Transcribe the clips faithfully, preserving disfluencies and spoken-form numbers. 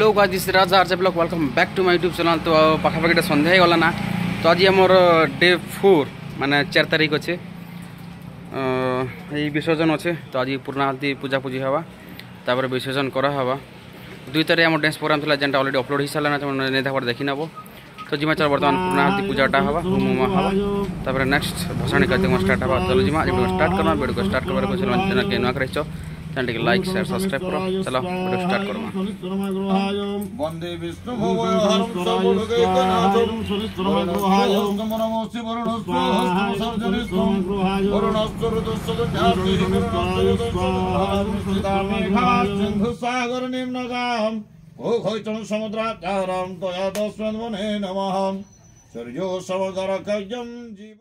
Hello guys this Raj RJ vlog welcome back to my YouTube channel. तो पाखापाखी सन्ध्या हो गला ना तो आज आमर डे फोर माने चार तारीख अच्छे यही विसर्जन अच्छे। तो आज पूर्णाहुति पूजा पूजी हवा तापर विसर्जन करा हवा। दुई तारीख आम डांस प्रोग्राम था जेनटा अलरेडी अपलोड हो सारा नहीं देखा देखी नब। तो जिमा चल बर्तमान पूर्णाहुति पूजाटा हवा होम होमा हवा तापर नेक्स्ट भसाणी कार्यक्रम स्टार्ट हवा। चलो जिमा वीडियो स्टार्ट करना। वीडियो को स्टार्ट करबार चैनल के नुआ कर चैनल के लाइक शेयर सब्सक्राइब करो। चलो वीडियो स्टार्ट करमा। वंदे विष्णु भवहरं सर्वलोकैकनाथं वरुणस्वरूपं नमोऽस्ति वरुणस्वरूपं वरुणस्वरूपं निम्नगाम् ओखैतं समुद्राचारं त्वया तस्मन्वने नमः सूर्यो समगरकजं जीव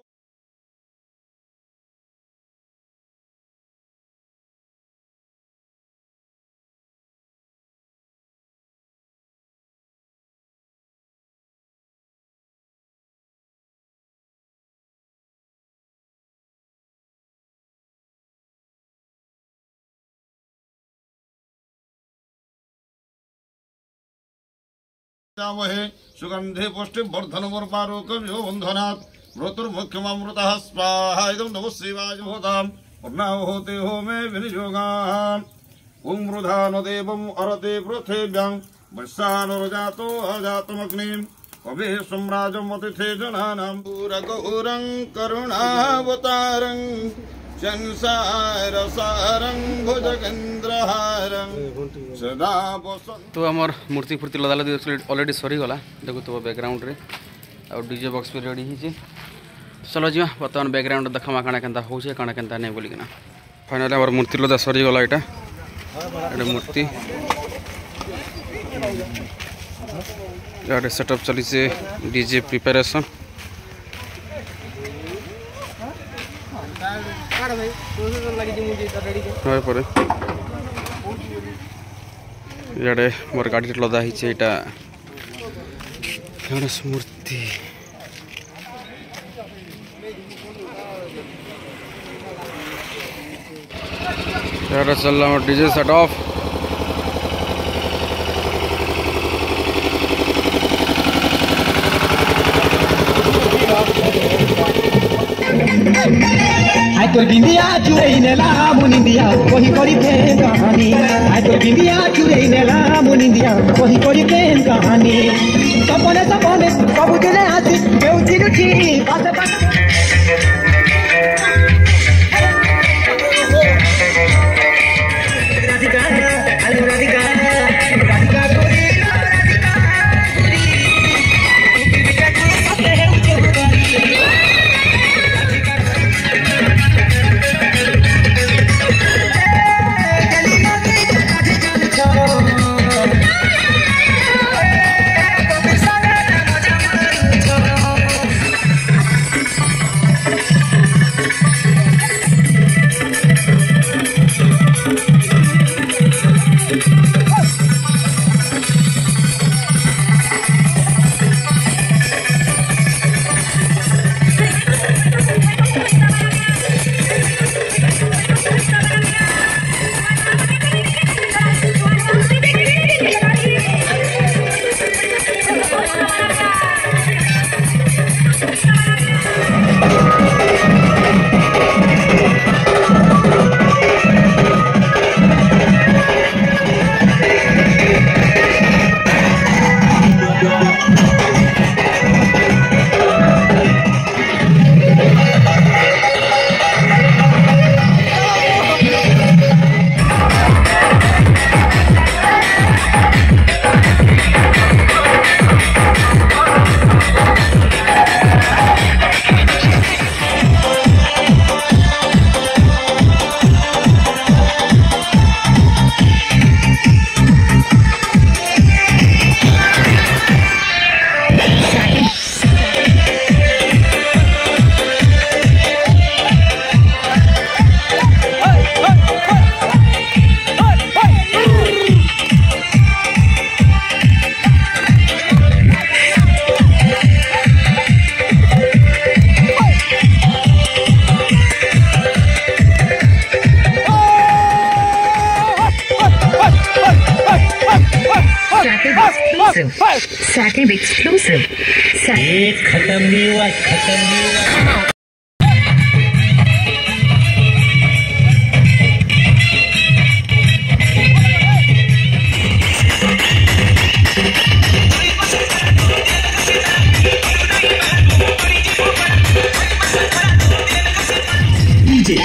जामहे सुगंधे पुष्टि वर्धन वर्पारोकव्यो बंधनात् मृतुर्मुख्यमृतः स्वाहा इदं नमः शिवाय भूतां पूर्णाहुति होमे विनियोगाम् ओं मृधानो देवम् अरते पृथिव्यां वैश्वानरजातो अजातमग्निं कवे सम्राजम् अतिथे जनानां पूरगौरं करुणावतारं तो आमर मूर्ति फूर्ति लदा लदी अलरेडी सरी गला देखो तो बैकग्राउंड रे आ डीजे बॉक्स भी रेडी ही। चलो जी बर्तमान बैकग्राउंड देखा काଣା केनता होछे काଣା केनता नहीं बोली किना फाइनली आमर मूर्ति लदा सरी गला। एटा एटा मूर्ति यार सेटअप चली से डीजे प्रिपरेशन इे मोर गाड़ी लदा ही गणेश मूर्ति चल रहा डीजे सेट ऑफ। आई तो बिंदिया चुरई नेला मुनिंदिया कोही करी फेन कहानी। आई तो बिंदिया चुरई नेला मुनिंदिया कोही करी फेन कहानी। सपने सपने कबू दिने आसी बेउची रुची पासे पासे राधिका आलू राधिका राधिका कोरी राधिका कोरी बिबिका को पासे है उचे बुरी exclusive. Satin exclusive. Satin. खत्म नहीं हुआ खत्म नहीं हुआ डीजे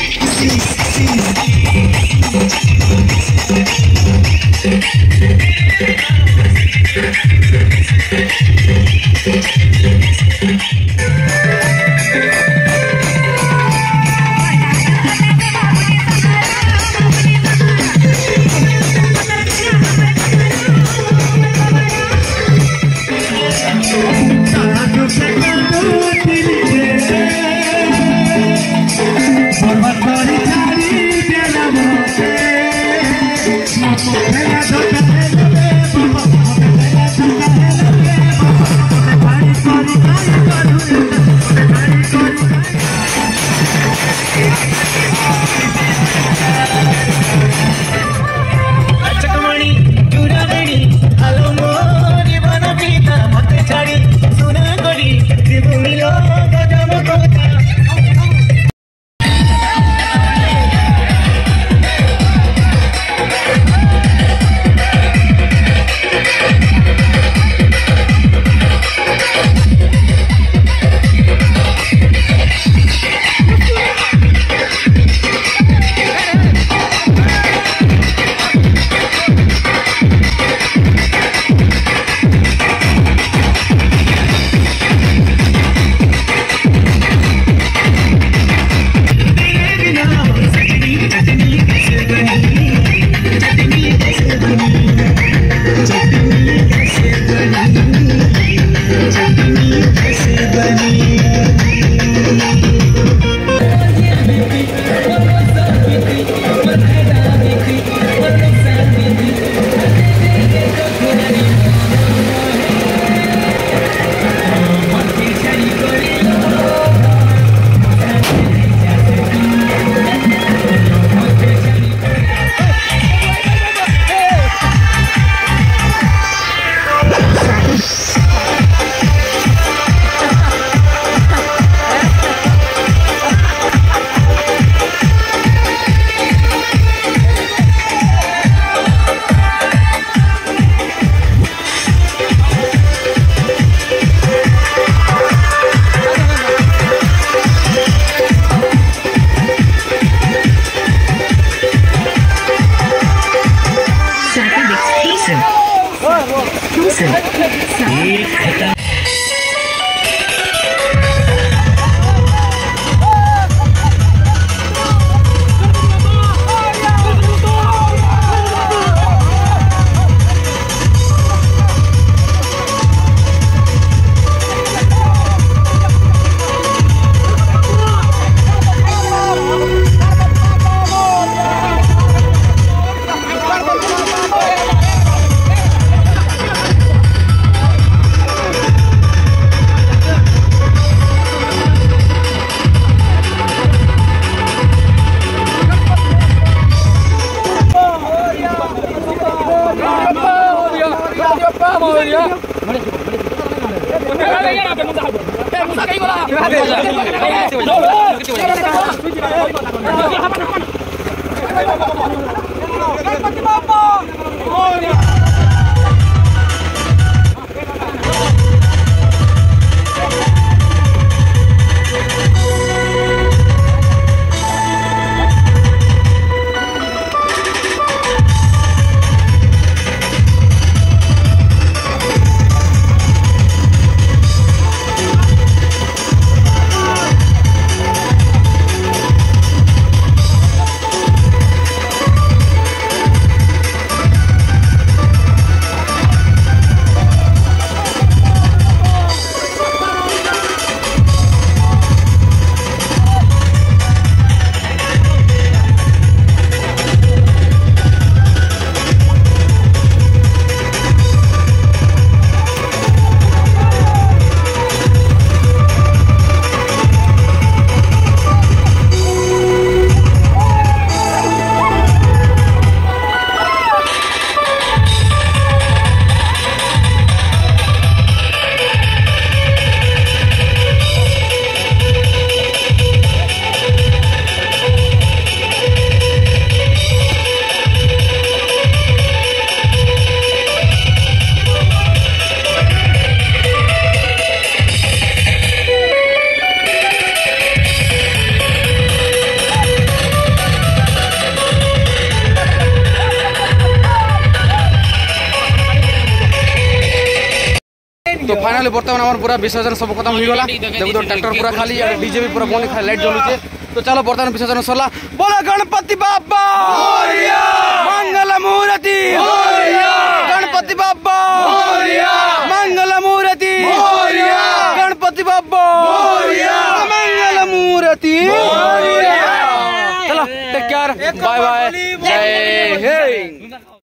तो फाइनली बर्तमान आम पूरा विसर्जन सब खत्म हो गला। देखो तो ट्रैक्टर पूरा खाली और डीजे भी पूरा बंद खाली लाइट जलुचे। तो चलो बर्तमान विसर्जन सरला। बोलो गणपति बाबा मोरया, मंगल मूर्ति मोरया, गणपति बाबा मोरया, मंगल मूर्ति मोरया, गणपति बाबा मोरया, मंगल मूर्ति मोरया। चलो टेक केयर, बाय बाय, जय हिंद।